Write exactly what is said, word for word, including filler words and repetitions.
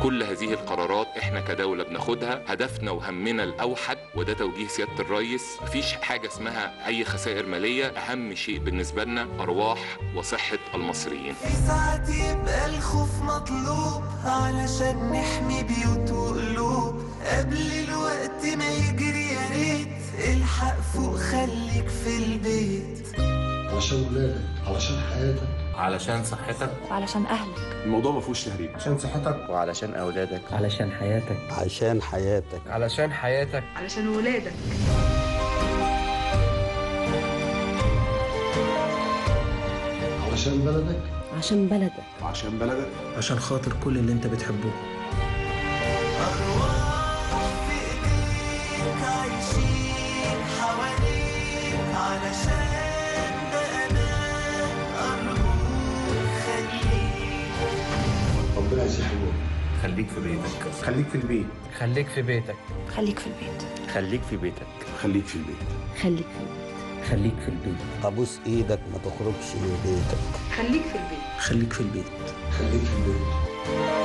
كل هذه القرارات احنا كدولة بناخدها هدفنا وهمنا الأوحد، وده توجيه سيادة الرئيس. مفيش حاجة اسمها أي خسائر مالية، أهم شيء بالنسبة لنا أرواح وصحة المصريين. في ساعات يبقى الخوف مطلوب علشان نحمي بيوت وقلوب، قبل الوقت ما يجري يا ريت الحق فوق خليك في البيت. علشان ولادك، علشان حياتك، علشان صحتك، وعلشان أهلك. الموضوع ما فيهوش تهريب. عشان صحتك وعلشان أولادك، علشان حياتك، عشان حياتك، علشان حياتك، علشان ولادك، علشان بلدك، عشان بلدك، وعشان بلدك، عشان خاطر كل اللي انت بتحبه. أرواح في إيديك عايشين حواليك علشان بأمان أرجوك خليك. ربنا يسهلك. خليك في بيتك، خليك في البيت، خليك في بيتك، خليك في البيت، خليك في بيتك، خليك في البيت، خليك في البيت، خليك في البيت. ابوس ايدك ما تخرجش من بيتك. خليك في البيت، خليك في البيت، خليك في البيت.